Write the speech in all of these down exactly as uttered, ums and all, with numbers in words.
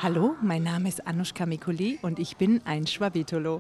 Hallo, mein Name ist Anushka Mikuli und ich bin ein Schwabitolo.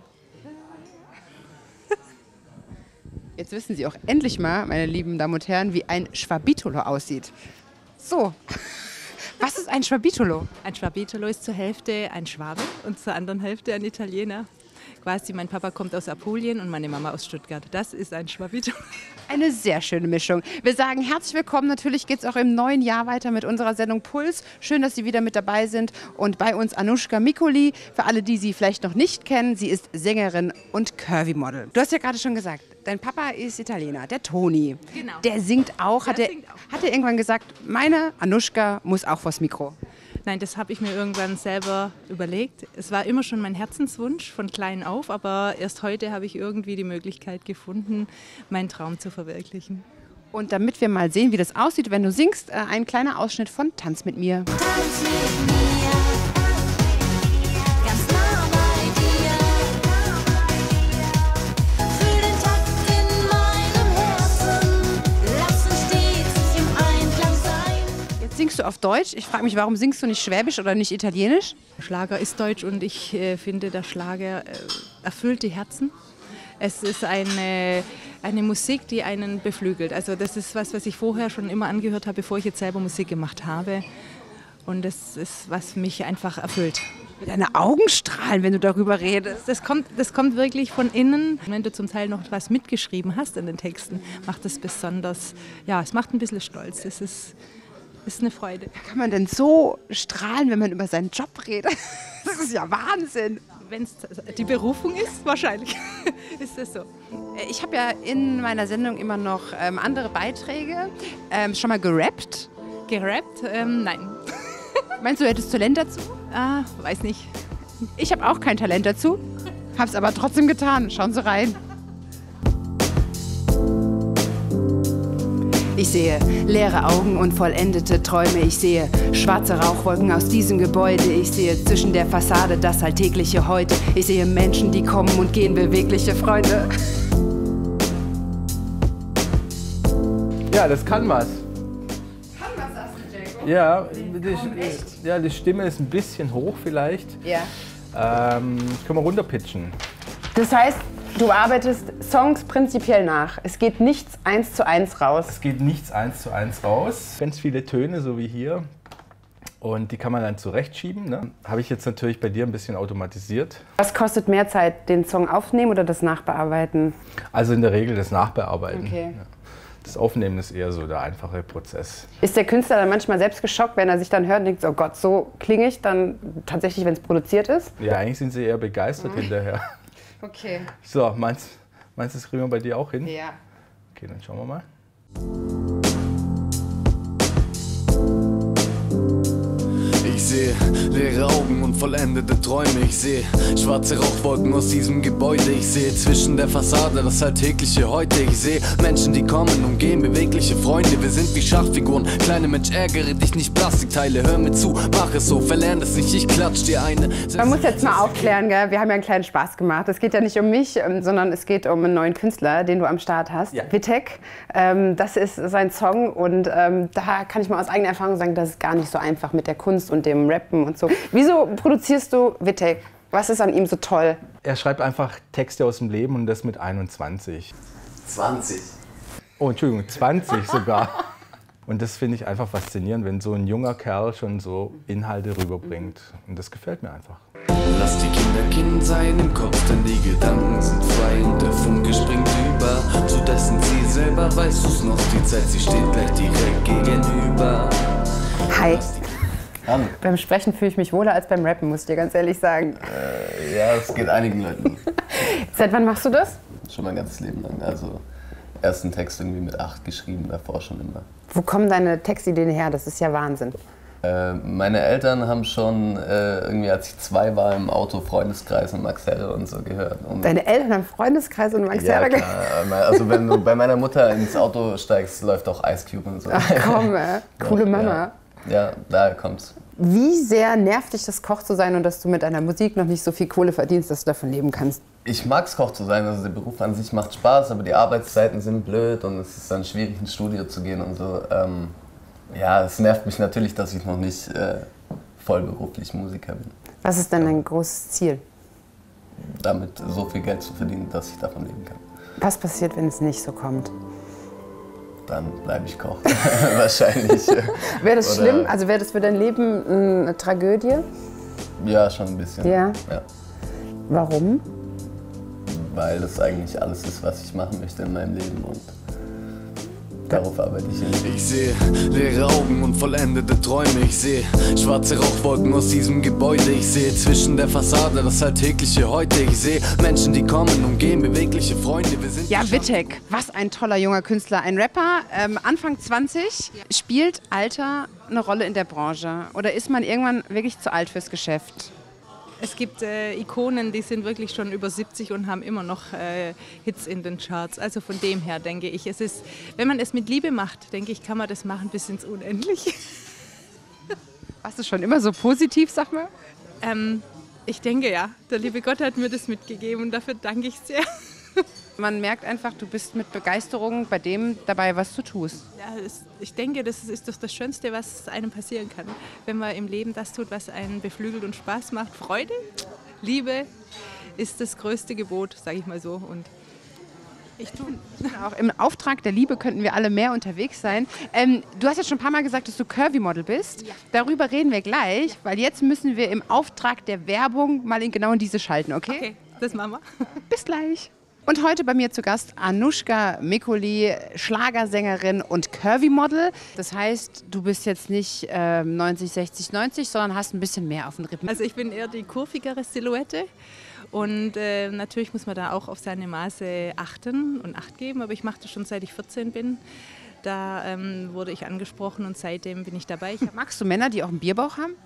Jetzt wissen Sie auch endlich mal, meine lieben Damen und Herren, wie ein Schwabitolo aussieht. So, was ist ein Schwabitolo? Ein Schwabitolo ist zur Hälfte ein Schwabe und zur anderen Hälfte ein Italiener. Quasi, mein Papa kommt aus Apulien und meine Mama aus Stuttgart. Das ist ein Schwabitolo. Eine sehr schöne Mischung. Wir sagen herzlich willkommen. Natürlich geht es auch im neuen Jahr weiter mit unserer Sendung Puls. Schön, dass Sie wieder mit dabei sind. Und bei uns Anushka Mikuli. Für alle, die sie vielleicht noch nicht kennen, sie ist Sängerin und Curvy-Model. Du hast ja gerade schon gesagt, dein Papa ist Italiener, der Toni. Genau. Der singt auch. Hat, Der er, singt auch. hat er irgendwann gesagt, meine Anushka muss auch vors Mikro? Nein, das habe ich mir irgendwann selber überlegt. Es war immer schon mein Herzenswunsch von klein auf, aber erst heute habe ich irgendwie die Möglichkeit gefunden, meinen Traum zu verwirklichen. Und damit wir mal sehen, wie das aussieht, wenn du singst, äh, ein kleiner Ausschnitt von Tanz mit mir. Tanz mit mir, ganz nah bei dir. Fühl den Takt in meinem Herzen, lass uns stets im Einklang sein. Jetzt singst du auf Deutsch. Ich frage mich, warum singst du nicht Schwäbisch oder nicht Italienisch? Schlager ist deutsch und ich äh, finde, der Schlager äh, erfüllt die Herzen. Es ist eine, eine Musik, die einen beflügelt. Also das ist was, was ich vorher schon immer angehört habe, bevor ich jetzt selber Musik gemacht habe. Und das ist, was mich einfach erfüllt. Deine Augen strahlen, wenn du darüber redest. Das kommt, das kommt wirklich von innen. Wenn du zum Teil noch was mitgeschrieben hast in den Texten, macht das besonders, ja, es macht ein bisschen stolz. Es ist, ist eine Freude. Kann man denn so strahlen, wenn man über seinen Job redet? Das ist ja Wahnsinn. Wenn es die Berufung ist, wahrscheinlich ist es so. Ich habe ja in meiner Sendung immer noch ähm, andere Beiträge. Ähm, schon mal gerappt? Gerappt? Ähm, nein. Meinst du, du hättest Talent dazu? Ah, weiß nicht. Ich habe auch kein Talent dazu, habe es aber trotzdem getan. Schauen Sie rein. Ich sehe leere Augen und vollendete Träume. Ich sehe schwarze Rauchwolken aus diesem Gebäude. Ich sehe zwischen der Fassade das alltägliche Heute. Ich sehe Menschen, die kommen und gehen, bewegliche Freunde. Ja, das kann was. Kann was, sagst du, Jacob? Ja, die, ja, die Stimme ist ein bisschen hoch vielleicht. Ja. Ähm, können wir runterpitchen. Das heißt, du arbeitest Songs prinzipiell nach. Es geht nichts eins zu eins raus. Es geht nichts eins zu eins raus. Ganz viele Töne, so wie hier. Und die kann man dann zurechtschieben. Ne? Habe ich jetzt natürlich bei dir ein bisschen automatisiert. Was kostet mehr Zeit, den Song aufnehmen oder das Nachbearbeiten? Also in der Regel das Nachbearbeiten. Okay. Ja. Das Aufnehmen ist eher so der einfache Prozess. Ist der Künstler dann manchmal selbst geschockt, wenn er sich dann hört und denkt, oh Gott, so klinge ich dann tatsächlich, wenn es produziert ist? Ja, eigentlich sind sie eher begeistert mhm. hinterher. Okay. So, meinst du, das kriegen wir bei dir auch hin? Ja. Okay, dann schauen wir mal. Ich sehe leere Augen und vollendete Träume. Ich sehe schwarze Rauchwolken aus diesem Gebäude. Ich sehe zwischen der Fassade das alltägliche Heute. Ich sehe Menschen, die kommen und gehen, bewegliche Freunde. Wir sind wie Schachfiguren, kleine Mensch, ärgere dich nicht, Plastikteile. Hör mir zu, mach es so, verlern es nicht, ich klatsch dir eine. Man muss jetzt mal aufklären, gell? Wir haben ja einen kleinen Spaß gemacht. Es geht ja nicht um mich, sondern es geht um einen neuen Künstler, den du am Start hast. Ja. Vitek. Ähm, das ist sein Song und ähm, da kann ich mal aus eigener Erfahrung sagen, das ist gar nicht so einfach mit der Kunst und dem Rappen und so. Wieso produzierst du Vitek? Was ist an ihm so toll? Er schreibt einfach Texte aus dem Leben und das mit einundzwanzig. zwanzig. Oh, Entschuldigung, zwanzig sogar. Und das finde ich einfach faszinierend, wenn so ein junger Kerl schon so Inhalte rüberbringt. Und das gefällt mir einfach. Lass die Kinder Kind sein im Kopf, denn die Gedanken sind frei und der Funke springt über. Zu dessen Ziel selber weißt du's noch, die Zeit, sie steht gleich direkt gegenüber. Hi. An. Beim Sprechen fühle ich mich wohler als beim Rappen, muss ich dir ganz ehrlich sagen. Äh, ja, es geht einigen Leuten. Seit wann machst du das? Schon mein ganzes Leben lang. Also ersten Text irgendwie mit acht geschrieben, davor schon immer. Wo kommen deine Textideen her? Das ist ja Wahnsinn. Äh, meine Eltern haben schon äh, irgendwie, als ich zwei war, im Auto Freundeskreis und Max Herre und so gehört. Und Deine Eltern haben Freundeskreis und Max ja, Herre klar. Also wenn du bei meiner Mutter ins Auto steigst, läuft auch Ice Cube und so. Ach komm, äh, coole Ja, Mama. Ja, ja, daher kommt's. Wie sehr nervt dich das, Koch zu sein und dass du mit deiner Musik noch nicht so viel Kohle verdienst, dass du davon leben kannst? Ich mag es, Koch zu sein. Also der Beruf an sich macht Spaß, aber die Arbeitszeiten sind blöd und es ist dann schwierig, ins Studio zu gehen und so. Ähm, ja, es nervt mich natürlich, dass ich noch nicht äh, vollberuflich Musiker bin. Was ist denn dein großes Ziel? Damit so viel Geld zu verdienen, dass ich davon leben kann. Was passiert, wenn es nicht so kommt? Dann bleibe ich Koch. Wahrscheinlich. Wäre das Oder- schlimm? Also wäre das für dein Leben eine Tragödie? Ja, schon ein bisschen. Ja. Ja. Warum? Weil das eigentlich alles ist, was ich machen möchte in meinem Leben und darauf arbeite ich hin. Ich sehe leere Augen und vollendete Träume. Ich sehe schwarze Rauchwolken aus diesem Gebäude. Ich sehe zwischen der Fassade das alltägliche Heute. Ich sehe Menschen, die kommen und gehen, bewegliche Freunde. Wir sind Ja, Wittek, was ein toller junger Künstler. Ein Rapper, ähm, Anfang zwanzig. Spielt Alter eine Rolle in der Branche? Oder ist man irgendwann wirklich zu alt fürs Geschäft? Es gibt äh, Ikonen, die sind wirklich schon über siebzig und haben immer noch äh, Hits in den Charts. Also von dem her denke ich, es ist, wenn man es mit Liebe macht, denke ich, kann man das machen bis ins Unendliche. Warst du schon immer so positiv, sag mal? Ähm, ich denke ja, der liebe Gott hat mir das mitgegeben und dafür danke ich sehr. Man merkt einfach, du bist mit Begeisterung bei dem dabei, was du tust. Ja, es, ich denke, das ist, ist doch das Schönste, was einem passieren kann. Wenn man im Leben das tut, was einen beflügelt und Spaß macht. Freude, Liebe ist das größte Gebot, sage ich mal so. Und ich tue. Auch im Auftrag der Liebe könnten wir alle mehr unterwegs sein. Ähm, du hast jetzt schon ein paar Mal gesagt, dass du Curvy-Model bist. Ja. Darüber reden wir gleich, weil jetzt müssen wir im Auftrag der Werbung mal in genau in diese schalten, okay? Okay, das machen wir. Bis gleich. Und heute bei mir zu Gast Anushka Mikuli, Schlagersängerin und Curvy-Model. Das heißt, du bist jetzt nicht ähm, neunzig, sechzig, neunzig, sondern hast ein bisschen mehr auf den Rippen. Also ich bin eher die kurvigere Silhouette und äh, natürlich muss man da auch auf seine Maße achten und Acht geben, aber ich mache das schon seit ich vierzehn bin. Da ähm, wurde ich angesprochen und seitdem bin ich dabei. Ich hab, Magst du Männer, die auch einen Bierbauch haben?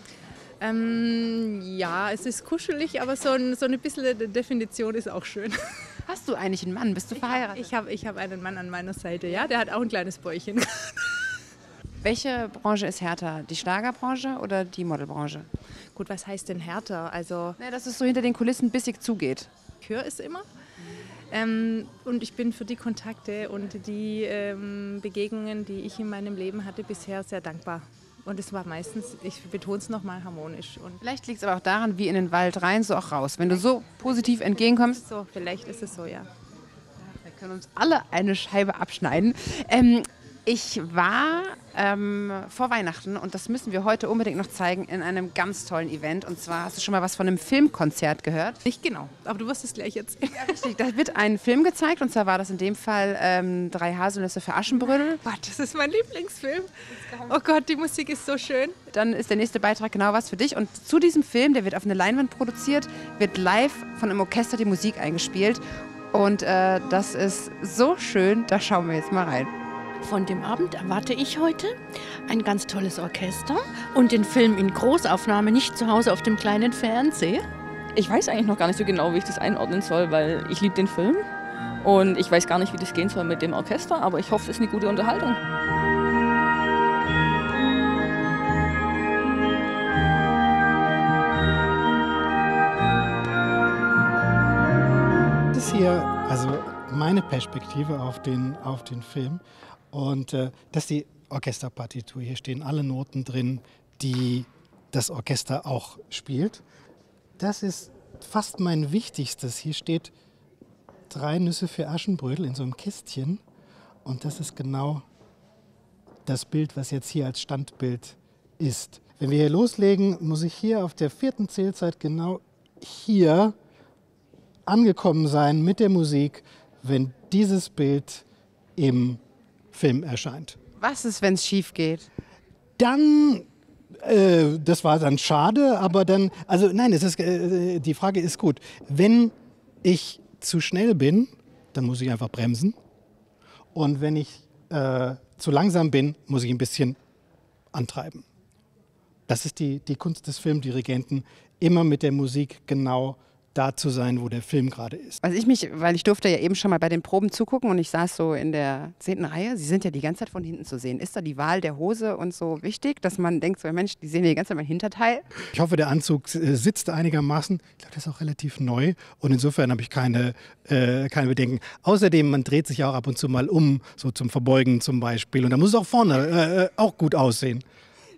ähm, ja, es ist kuschelig, aber so, ein, so eine bisschen Definition ist auch schön. Hast du eigentlich einen Mann? Bist du verheiratet? Ich habe ich hab einen Mann an meiner Seite, ja, der hat auch ein kleines Bäuchchen. Welche Branche ist härter? Die Schlagerbranche oder die Modelbranche? Gut, was heißt denn härter? Also Ja, dass es so hinter den Kulissen bissig zugeht. ich höre es immer. Ähm, und ich bin für die Kontakte und die ähm, Begegnungen, die ich in meinem Leben hatte, bisher sehr dankbar. Und es war meistens, ich betone es nochmal, harmonisch. Und Vielleicht liegt es aber auch daran, wie in den Wald rein, so auch raus. Wenn du so positiv entgegenkommst, so, vielleicht ist es so, ja. wir können uns alle eine Scheibe abschneiden. Ähm, ich war ähm, vor Weihnachten, und das müssen wir heute unbedingt noch zeigen, in einem ganz tollen Event. Und zwar, hast du schon mal was von einem Filmkonzert gehört? Nicht genau, aber du wirst es gleich erzählen. Ja, richtig. Da wird ein Film gezeigt, und zwar war das in dem Fall ähm, Drei Haselnüsse für Aschenbrödel. Gott, das ist mein Lieblingsfilm. Oh Gott, die Musik ist so schön. Dann ist der nächste Beitrag genau was für dich. Und zu diesem Film, der wird auf eine Leinwand produziert, wird live von einem Orchester die Musik eingespielt. Und äh, das ist so schön, da schauen wir jetzt mal rein. Von dem Abend erwarte ich heute ein ganz tolles Orchester und den Film in Großaufnahme, nicht zu Hause auf dem kleinen Fernseher. Ich weiß eigentlich noch gar nicht so genau, wie ich das einordnen soll, weil ich liebe den Film und ich weiß gar nicht, wie das gehen soll mit dem Orchester, aber ich hoffe, es ist eine gute Unterhaltung. Das ist hier also meine Perspektive auf den, auf den Film. Und äh, das ist die Orchesterpartitur. Hier stehen alle Noten drin, die das Orchester auch spielt. Das ist fast mein Wichtigstes. Hier steht Drei Nüsse für Aschenbrödel in so einem Kästchen. Und das ist genau das Bild, was jetzt hier als Standbild ist. Wenn wir hier loslegen, muss ich hier auf der vierten Zählzeit genau hier angekommen sein mit der Musik, wenn dieses Bild im Film erscheint. Was ist, wenn es schief geht? Dann, äh, das war dann schade, aber dann, also nein, es ist, äh, die Frage ist gut. Wenn ich zu schnell bin, dann muss ich einfach bremsen. Und wenn ich äh, zu langsam bin, muss ich ein bisschen antreiben. Das ist die, die Kunst des Filmdirigenten, immer mit der Musik genau da zu sein, wo der Film gerade ist. Also ich mich, weil ich durfte ja eben schon mal bei den Proben zugucken und ich saß so in der zehnten Reihe. Sie sind ja die ganze Zeit von hinten zu sehen. Ist da die Wahl der Hose und so wichtig, dass man denkt, so Mensch, die sehen ja die ganze Zeit mein Hinterteil? Ich hoffe, der Anzug äh, sitzt einigermaßen. Ich glaube, der ist auch relativ neu und insofern habe ich keine, äh, keine Bedenken. Außerdem, man dreht sich auch ab und zu mal um, so zum Verbeugen zum Beispiel. Und da muss es auch vorne äh, auch gut aussehen.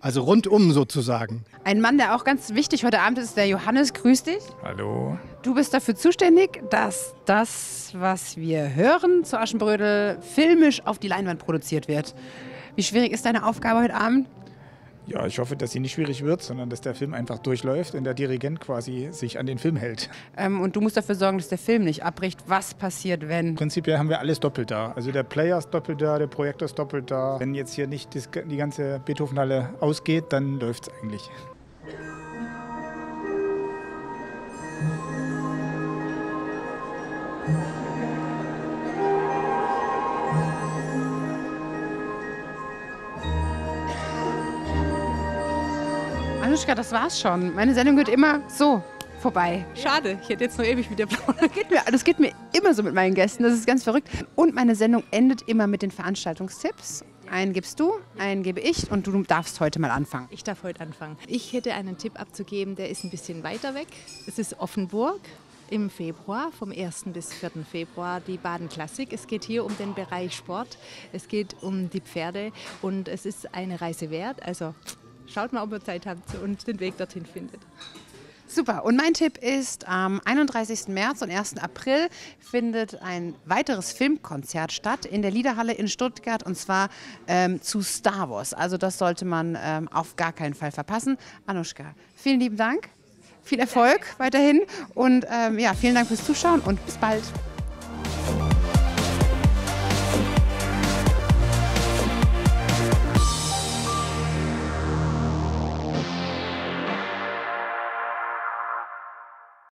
Also rundum sozusagen. Ein Mann, der auch ganz wichtig heute Abend ist, ist der Johannes. Grüß dich. Hallo. Du bist dafür zuständig, dass das, was wir hören zu Aschenbrödel, filmisch auf die Leinwand produziert wird. Wie schwierig ist deine Aufgabe heute Abend? Ja, ich hoffe, dass sie nicht schwierig wird, sondern dass der Film einfach durchläuft und der Dirigent quasi sich an den Film hält. Ähm, und du musst dafür sorgen, dass der Film nicht abbricht. Was passiert, wenn? Prinzipiell haben wir alles doppelt da. Also der Player ist doppelt da, der Projektor ist doppelt da. Wenn jetzt hier nicht das, die ganze Beethoven-Halle ausgeht, dann läuft es eigentlich. Anuschka, das war's schon. Meine Sendung wird immer so vorbei. Schade, ich hätte jetzt noch ewig mit dir plaudern. Das geht, mir, das geht mir immer so mit meinen Gästen, das ist ganz verrückt. Und meine Sendung endet immer mit den Veranstaltungstipps. Einen gibst du, einen gebe ich und du darfst heute mal anfangen. Ich darf heute anfangen. Ich hätte einen Tipp abzugeben, der ist ein bisschen weiter weg. Es ist Offenburg. Im Februar, vom ersten bis vierten Februar, die Baden Klassik. Es geht hier um den Bereich Sport, es geht um die Pferde und es ist eine Reise wert. Also schaut mal, ob ihr Zeit habt und den Weg dorthin findet. Super. Und mein Tipp ist, am einunddreißigsten März und ersten April findet ein weiteres Filmkonzert statt in der Liederhalle in Stuttgart und zwar ähm, zu Star Wars. Also das sollte man ähm, auf gar keinen Fall verpassen. Anuschka, vielen lieben Dank. Viel Erfolg weiterhin und ähm, ja, vielen Dank fürs Zuschauen und bis bald.